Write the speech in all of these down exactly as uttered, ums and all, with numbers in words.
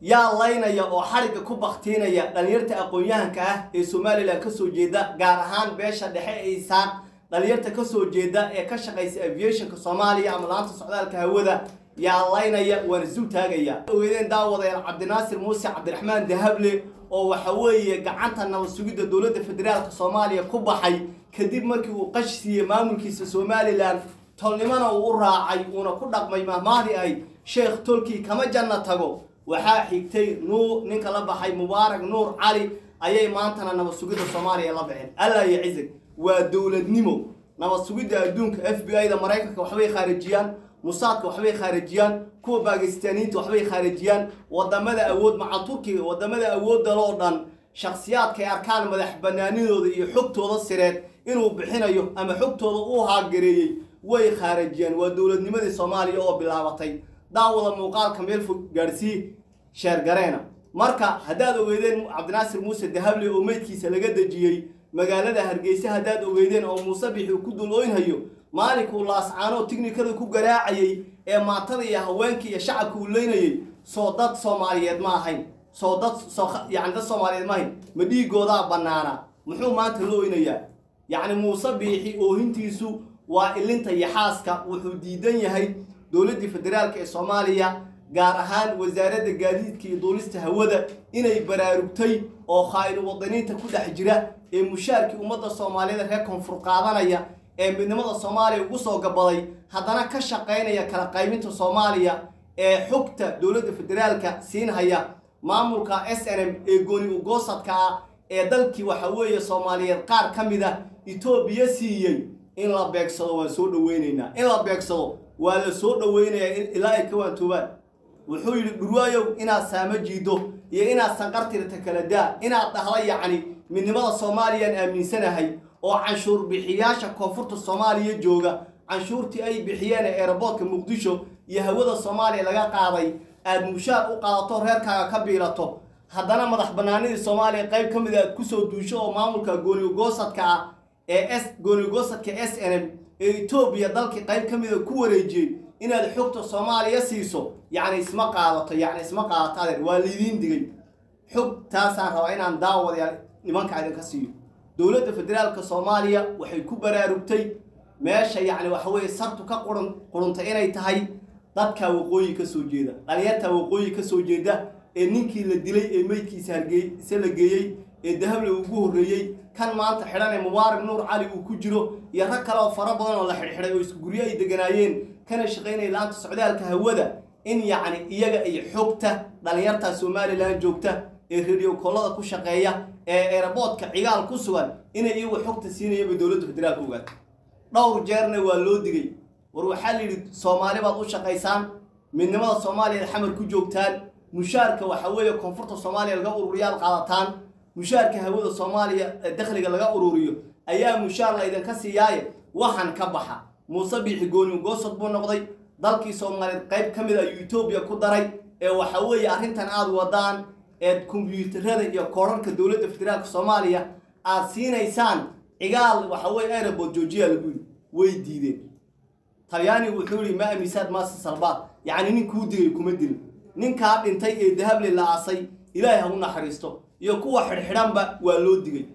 yaa laynaya oo xariga ku baqtiinaya dhalinyarta aqoon-yahanka ah ee Soomaaliland ka soo jeeda gaar ahaan beesha dhexe ee Isaaq dhalinyarta ka soo jeeda ee ka shaqeysa aviation-ka Soomaaliya ama laanta socdaalka hawada yaa laynaya waan isu taagaya weedeen daawadayal Cabdinaasir Muuse Cabdiraxmaan Dahable oo waxa weeye gacanta nabad sugidda dawladda federaalka Soomaaliya ku baxay kadib markii uu qashsiiyay maamulkiisa Soomaaliland tolnimana uu raacay una ku dhaqmay mahmaadi ay Sheekh Tolki kama janna tago waxa xigtay nuu ninka la baxay Mubaarak Nuur Cali ayay maantana nabad sugidda Soomaaliya la bixin alla yacizig waa dawladnimo nabad sugidda adduunka F B I da Mareykanka wax way khaarijiyaan musaadka wax way khaarijiyaan kuwa Baakistaniinta wax way khaarijiyaan wadamada awood maca Turkiga wadamada awood daloo dhan shakhsiyaadka ay arkaan madax banaanidooda iyo xogtooda sireed inuu bixinayo ama xogtooda uu haagereeyay way khaarijiyaan waa dawladnimadii Soomaaliya oo bilaabatay daawada muuqaalka meel fog gaarsii sheer gareena marka hadaad ogeydeen Cabdinaasir Muuse Dahable oo meydkiisa laga dajiyay magaalada Hargeysa hadaad ogeydeen oo Muuse Bixi ku dulooynayo maalinkuu laascaano tiknikada ku garaacayay ee maatada iyo haweenka iyo shacabka uu leynayay soo dad Soomaaliyeed ma ahayn soo dad yaani dad Soomaaliyeed ma ahayn ma dhiigooda banaana muxuu maanta looynayaa yaani Muuse Bixi oo hintiisu waa ilinta yaxaaska wuxuu diidan yahay dawladda federaalka ee Soomaaliya gaar ahaan wasaaradda gaadiidka iyo duulista hawada inay baraarugtay oo khayr wadaniinta ku dhex jira ee mushaarkii ummadda Soomaaliyeed reer koonfur qaadanaya ee midnimada Soomaaliya ugu soo gabaday haddana ka shaqeynaya kala qaybinta Soomaaliya ee xogta dawladda federaalka siinhaya maamulka S N M ee gooni u goosadka ah ee dalkii waxa weeye Soomaaliyeed qaar kamida Itoobiya siiyay in la beegsado waan soo dhaweynaynaa in la beegsado waa la soo dhaweynayaa ilaa ay ka waantoobaan wuxuu yiri dhurwaayow inaad saama jiido iyo inaad sanqartirta kala daa inaad dhahla yacni midnimada Soomaaliya aaminsanahay oo canshuur bixiyaasha koonfurta Soomaaliya jooga canshuurtii ay bixiyeen ee airportka Muqdisho iyo hawada Soomaaliya laga qaaday aad mushaar u qaadato reerkaaga ka biirato haddana madax banaanida Soomaaliya qayb kamid ah ku soo duusho oo maamulka gooni goosadka ah ee S gooni goosadka S N M ee Itoobiya dalka qayb kamid ah ku wareejiyay inaad xogta Soomaaliya siiso yaani isma qaadato yaani isma qaadato waa liidin digay xog taasaan raba inaan daawadayaal nimanka idinka siiyo dawladda federaalka Soomaaliya waxay ku baraarugtay meesha yaani waxa weeye sartu ka quran qurunta inay tahay dadka waqooyi ka soo jeeda dhalinyarta waqooyi ka soo jeeda ee ninkii la dilay ee meydkiisa Hargeysa la geeyay ee Dahable ugu horeeyay kan maanta xidhan ee Mubaarak Nuur Cali uu ku jiro iyo rag kale oo fara badan oo la xidhay oo isku guriyo ay deganaayeen kana shaqeynay laanta socdaalka hawada in yaani iyaga ay xogta dhalinyarta Soomaaliland joogta ee radio koolada ku shaqeeya ee airportka cigaal ku sugan inay iyagu xogta siinayeen dawladda federaalka ogaad dhowr jeerna waa loo digay war waxa la yiri Soomaali baad u shaqeysaan midnimada Soomaaliya xamar ku joogtaan mushaarka waxa weeye koonfurta Soomaaliya laga ururiyaal qaadataan mushaarka hawada Soomaaliya dakhliga laga ururiyo ayaa mushaar la idin ka siiyay waxan ka baxa Muuse Bixi gooni goosad buu noqday dalkii Soomaaliyeed qayb kamid ah Itoobiya ku daray ee waxa weeye arrintan aad wadaan ee kombiyuutarada iyo koorarka dawladda federaalka Soomaaliya aad siinaysaan cigaal waxa weeye airport joojiya lagu way diideen Talyaani wuxuu yiri ma amisaad ma salbaad yaani nin ku digay kuma dil ninka dhintay ee Dahable la aasay Ilaahay ha u naxariisto iyo kuwa xirxiranba waa loo digay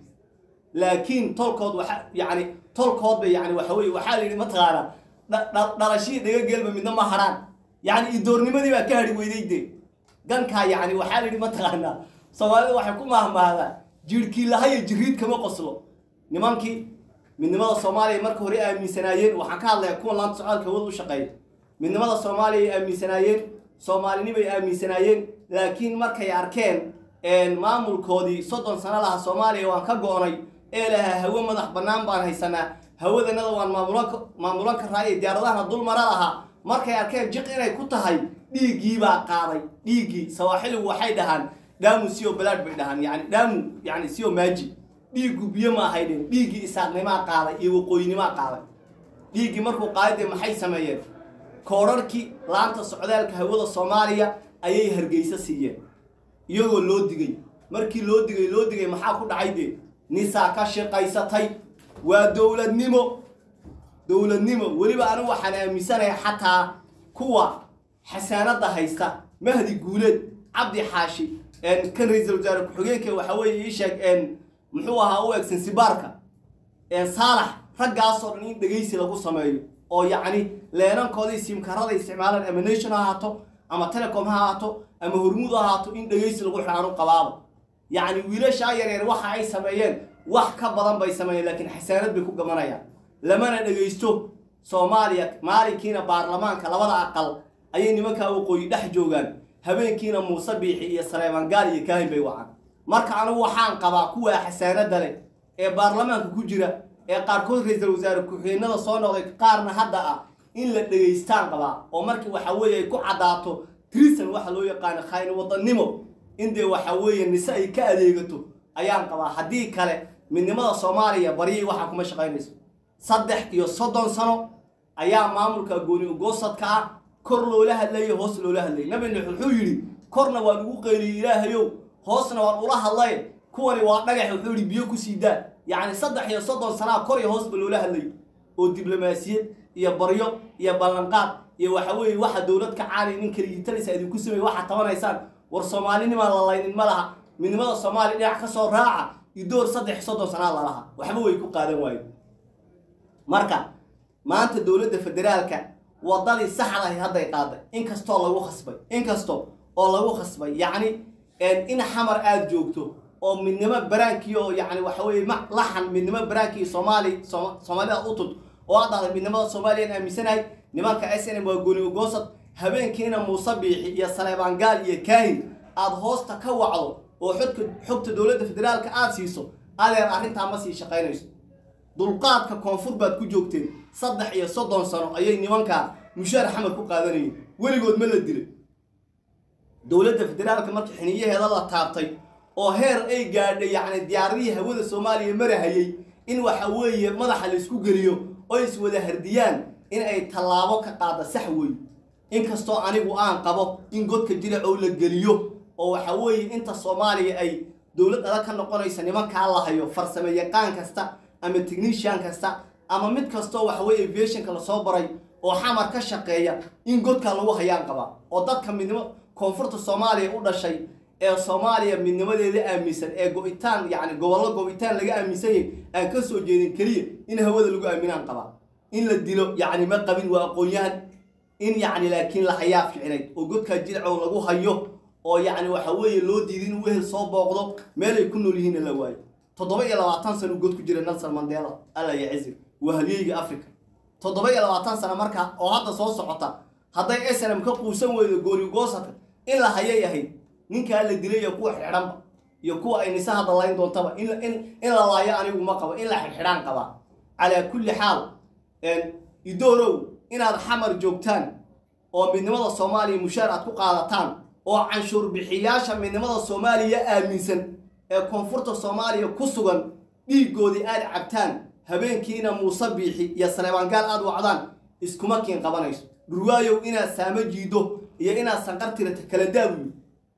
laakiin tolkood waxa yaani tolkood bay yaani waxa weeye waxa la yiri ma taqaana dhalashii dhaga gelba midna ma haraan yaani idoornimadii baa ka hari weydayde ganka yaani waxa la yiri ma taqaana Soomaalida waxa ku maahmaahda jirkii lahaye jiriid kama qoslo nimankii midnimada Soomaaliya marka hore aaminsanaayeen waxaan ka hadlayaa kuwa laanta socdaalka wada u shaqeeya midnimada Soomaaliya aaminsanaayeen Soomaalini bay aaminsanaayeen laakiin markay arkeen een maamulkoodii soddon sano laha Soomaaliya waan ka go'nay ee laha hawo madax banaan baan haysanaa hawadanada waan maamulanka maamulanka raay diyaaradaha dul mara laha markay arkeen jiq inay ku tahay dhiigii baa qaaday dhiigii Sawaaxiligu waxay dhahan daamu siyo balaad bay dhahan yaani daamu yaani siyo maaji dhiigu biyo ma ahaydeen dhiigii isaaqnima qaaday iyo waqooyinima qaaday dhiigii markuu qaaday maxay sameeyeen koorarkii laanta socdaalka hawada Soomaaliya ayay Hargeysa siiyeen iyagoo loo digay markii loo digay loo digay maxaa ku dhacay de nisaa ka shaqaysatay waa dawladnimo dawladnimo waliba anigu waxaan aaminsanahay xataa kuwa xasaanada haysta Mahdi Guuleed cabdi xaashi een kan ra'iisul wasaare ku-xigeenka waxa weeye ii sheeg een muxuu ahaa u egsan sibaarka een saalax raggaas oo dhan in dhageysi lagu sameeyo oo yacni leenankoodii simkarada isticmaalaan ama nation ha ahaato ama telecom ha ahaato ama hormuud ha ahaato in dhageysi lagu xiraano qabaabo yacni wiilasha yaryar waxa ay sameeyeen wax ka badan bay sameeyeen laakiin xasaanad bay ku gamanayaan lamana dhageysto Soomaaliya maalinkiina baarlamaanka labada aqal ayay nimanka waqooyi dhex joogaan habeenkiina Muuse Biixi iyo Saleeman Gaal iyo Kaahin bay wacaan marka anigu waxaan qabaa kuwa xasaanada leh ee baarlamaanka ku jira ee qaarkood ra'iisul wasaare ku-xigeenada soo noqday qaarna hadda ah in la dhageystaan qabaa oo markii waxa weeye ay ku cadaato treason waxa loo yaqaan khayr wadannimo in de waxa weeye nisa ay ka adeegato ayaan qabaa haddii kale midnimada Soomaaliya bari waxa kuma shaqaynayso saddex iyo soddon sano ayaa maamulka gooni u goosadka ah kor loola hadlay hoos loola hadlay nabina wuxuu yiri korna waa lagu qeyliyay ilaahayow hoosna waa ula hadlay kuwani waa dhagax wuxuu yiri biyo ku siidaa يعني صدح يا صدق سنة كوري هوس بلوله اللي والدبلوماسية يا بريو يا بلنقات يا وحوي واحد دولت كعالي من كري تلس هذي كسمة واحد طبعا إنسان والصوماليين ما الله ين ملها من ماذا الصومالي اللي عكسوا راعة يدور صدح صدق سنة الله لها وحوي يكون قادم وايد مركا ما أنت الدولة الفدرالية وضل السحرة هذا يقاده إنك استو الله وخصبي إنك استو الله وخصبي يعني إن حمر آد جوكتو oo midnimo baraankiyo yani waxa weey ma laxan midnimo baraankiyo Soomaali Soomaalida u tud oo aad midnimada Soomaaliyeed aaminsanay nimanka S N M waa gooni u goosad habeenkiina Muuse Biixi iyo Saleeman Gaal iyo Kaahin aad hoosta ka wacdo oo xogta xogta dawladda federaalka aad siiso adeer arrinta ma sii shaqaynayso dulqaadka koonfur baad ku joogteen saddex iyo soddon sano ayay nimanka mushaar xamad ku qaadanayeen weligood ma la dilay dawladda federaalka markii xiniyaheeda la taabtay oo heer ay gaadhay yani diyaaradaha hawada Soomaaliya marahayay in waxa weeye madaxa la isku geliyo oo is wada hardiyaan in ay talaabo ka qaada sax weey in kasto anigu aan qabo in godka jilaa oo la geliyo oo waxa weeye inta Soomaaliya ay dawlad adag ka noqonaysa nimanka la hayo farsamo yaqaan kasta ama technician kasta ama mid kasto waxa weeye aviation kala soo baray oo xamar ka shaqeeya in godka lagu hayaan qaba oo dadka midnimo koonfurta Soomaaliya u dhashay ee Soomaaliya midnimadeeda aaminsan ee go'itaan yani gobollo go'itaan laga aaminsan yahay aan ka soo jeedin kaliya in hawada lagu aaminaan qaba in la dilo yani ma qabin waa aqoonyahan in yani laakiin la hayaa ficnay oo godka jilcow lagu hayo oo yani waxa weeye loo diidin in wehel soo booqdo meel ay ku nool yihiin la waayo toddoba iyo labaatan sano god ku jira Nelson Mandela alla ya cizir wahaliyayga Afrika toddoba iyo labaatan sano marka oo hadda soo socota haday S N M ka quusan weydo goori goosata in la hayay yahay ninka la dilay iyo kuwa xidhanba iyo kuwa ay nisaha dalayn doontaba in in in la laayo anigu ma qabo in la xidhan qaba ala kulli xaal in idoorow inaad xamar joogtaan oo midnimada Soomaaliya mushaar aad ku qaadataan oo canshuur bixiyaasha midnimada Soomaaliya aaminsan ee koonfurta Soomaaliya ku sugan dhiigoodii aad cabtaan habeenkiina Muuse Biixi iyo Saleeman Gaal aad wacdaan iskuma kiin qabanayso durwaayow inaad saama jiido iyo inaad sanqartirta kala daawiyo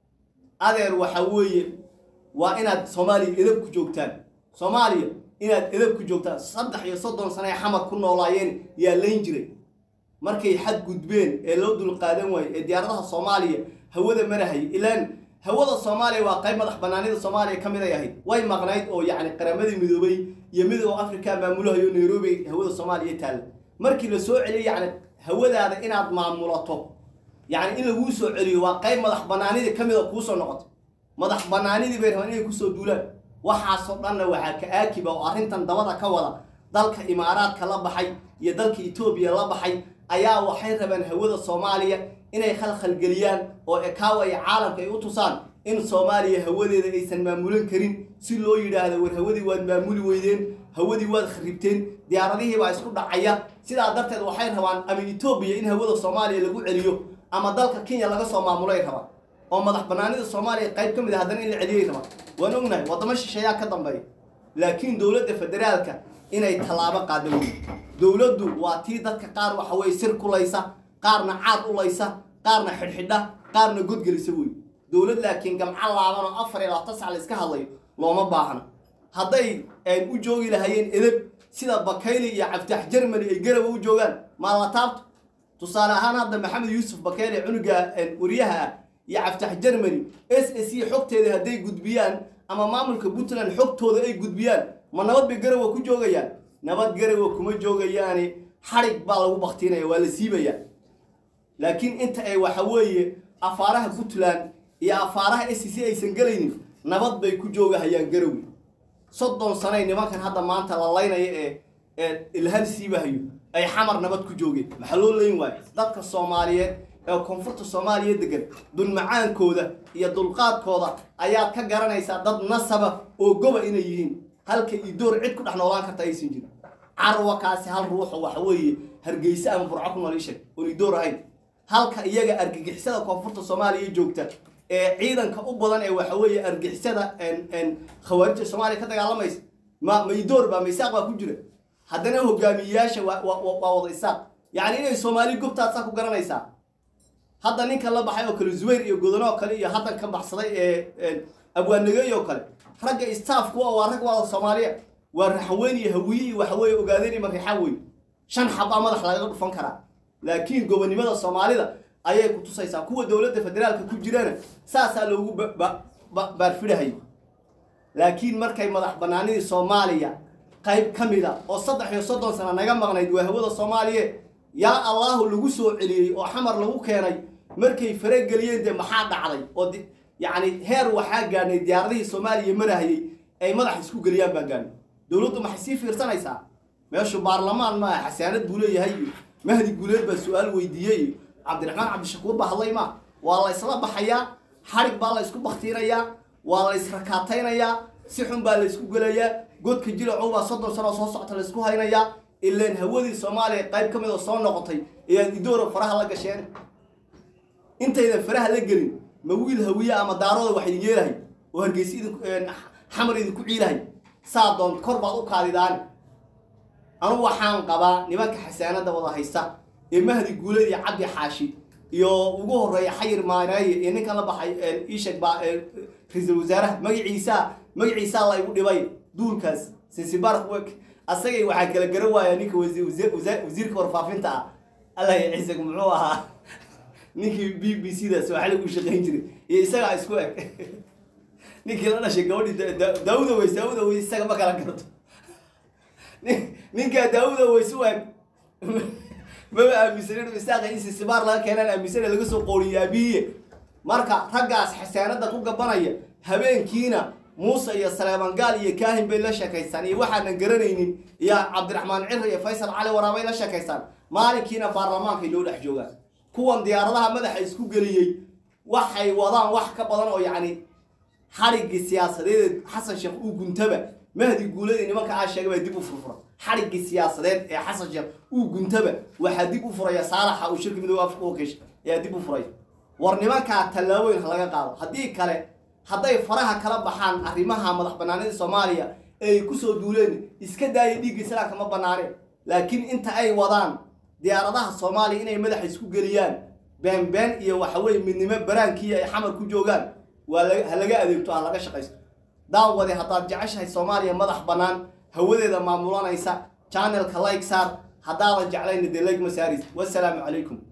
adeer waxa weeye waa inaad Soomaaliya edeb ku joogtaan Soomaaliya inaad edeb ku joogtaan saddex iyo soddon sano ay xamar ku noolaayeen yaa leen jiray markay xad gudbeen ee loo dul qaadan waayay ee diyaaradaha Soomaaliya hawada marahay ilaan hawada Soomaaliya waa qayb madax banaanida Soomaaliya kamid ay ahayd way maqnayd oo yaani qaramadii midoobay iyo midowga Afrika maamulayo Nairobi hawada Soomaaliya taal markii la soo celiyay yaani hawadaada inaad maamulato يعني إن الوسو عليه وقايم مدح بنانيدي كميدا كوسو نقط مدح بنانيدي بيرهان إنه كوسو دولان waxaa soo dhan waxa ka aakiba oo arintan dabada ka wada dalka Imaaraadka la baxay iyo dalka Itoobiya la baxay ayaa waxay rabaan hawada Soomaaliya inay khalkhal galiyaan oo ekaaway caalamka ay u tusaan in Soomaaliya hawadeeda aysan maamulin karin si loo yiraahdo war hawadii waad maamuli weydeen hawadii waad kharibteen diyaaradihii baa isku dhacaya sidaa darteed waxay rabaan ama Itoobiya in hawada Soomaaliya lagu celiyo ama dalka Kenya laga soo maamulay rabaan oo madax banaanida Soomaaliya qayb kamid ah haddana in la celiyay rabaan waan ognahay wadamo shisheeya ka dambeeya laakiin dawladda federaalka inay talaabo qaado dawladdu waa tii dadka qaar waxa way sir kulaysa qaarna caad u laysa qaarna xidhxidha qaarna godgelisa way dawlad laakiin gamca laaban oo afar iyo labaatan sac la iska hadlayo looma baahna haday ay u joogi lahaayeen edeb sida Bakayli iyo Cabditax Germany ay garab u joogan ma la taabto tusaale ahaan hadda Maxamed Yuusuf Bakayli cunuga wariyaha يعفتح جرماني اس اس سي حقتها هدي قدبيان أما ماملك بوتلان حقتها أي قدبيان ما نبض بجرو كو جوجيان نبض جرو كم جوجياني حرق بالو بختينا ولا سيبيا لكن أنت أي وحوي أفارها بوتلان يا أفارها اس سي أي سنجلين نبض بيكو جوجا هيان جروي صدق صنايني ما كان هذا ما أنت الله ينا الهل سيبهيو أي حمر نبض كو جوجي محلول لين واي ضدك الصومالية أو كونفورت الصومالية دقن دون معان كودا يا دلقات كودا أيات كجرانيسا ضد نصبة وجوبا إنيين هل كيدور عدكم إحنا ولا كتايسين جد عروة كاسي هل روح وحوي هرجيسة من برعكم ولا شيء ويدور هاي هل كيجا أرجع حسدا كونفورت الصومالية جوكتا عيدا كأبضان أو حوي أرجع حسدا إن إن خوارج الصومالية كذا على ما يس ما ما يدور بقى ميساق بقى كجرة هذا هو جامياش و و ووضع الساق يعني إيه الصومالي جوكتا تساقو جرانيسا هذا نيك الله بحيو كل زوير يقولونه كلي هذا كم بحصلي أبو النجاي وكله رجع استاف كوا ورجع الصومالية ورحويني هوي وحوي وقادرني ما يحوي شن حبا ما دخل على فنكرة لكن جواني ماذا الصومالي ده أيه كنت سايسا كوا دولة فدرال كل جيرانه ساسا لو ب ب ب برفله هي لكن مركي مدح بناني الصومالية قيب كميدا وصدق يصدق سنة نجم مغنيد وهو الصومالية يا الله اللي جسوا عليه وحمر له كيري مركي فرق جليين ده محاد علي ودي يعني هير وحاجة يعني دياري الصومالية مرهي أي مدح يسكو جليان بجان دولته محسي في رسالة يسا ماشوا برلمان ما حسيانات بوليه هي مهدي بوليه بالسؤال ويديه عبد الرحمن عبد الشكور بحالله ما والله يصلب بحياة حرق بالله يسكو بختيريا والله يسركاتينيا سحن بالله يسكو جليا قد كجيل عوبة صدر سنة صوصة الاسكو هينيا إلا إن هودي الصومالي قيب كم إذا صار نقطي يعني يدور فرها لك شيء أنت إذا فرها لجرين مويل هوية أما دارود واحد يجيلها وهرجيسيد حمر إذا كعيلها صادون كربا أو كاردان أنا وحان قبا نباك حسانة ده والله هيسا المهدي يقول لي عبد حاشي يو وجوه ري حير ما راي يعني كان بحي إيشك با رئيس الوزراء مجي عيسى مجي عيسى الله يقول لي دول كاس سنسبار وك أصلاً واحد كلا جروا يعني كوزي وزير وزير وزير كورفافين تا الله يعزك معوها نيكي بي بي سي ده سؤال وش غينجري يسأل عسكوك نيكي أنا شكاوني داود ويساود ويسأل ما كلا كرت نيكي داود ويسوق ما بقى مسيرين ويسأل إنس السبار لا كان أنا مسيرين اللي قصوا قولي أبيه مركا رجع حسيانات ده كوجا بنايا هبين كينا موسى يا سليمان قال يا كاهن بلا شكايسان يا واحد نقرنين يا عبد الرحمن عر يا فيصل علي ورابي لا شكايسان مالكينا برلمان في لو دحجوغا كوان ديارadaha madaxa isku galiyay waxay wadaan wax ka badan oo yaani xariga siyaasadeed xasan sheekh uu guntaba mahdi guuleed nimanka aan sheegay dib u furfura xariga siyaasadeed ee xasan sheekh uu guntaba waxa dib u furaya saalaxa uu shirka midowga afka oo kesh ee dib u furay war nimanka talaabooyin laga qaado hadii kale hadday faraha kala baxaan arrimaha madax banaanida Soomaaliya ay ku soo duuleen iska daayay dhigiisana kama banaaneen laakiin inta ay wadaan diyaaradaha Soomaaliya inay madax isku galiyaan been been iyo waxa weey midnimo baraankiya ay xamar ku joogan waa laga adeegto aan laga shaqeysto daawade hadaad jeceshahay Soomaaliya madax banaan hawadeeda maamulanaysa channel ka like saar hadaadan jeclayn like masaaris wassalaamu calaykum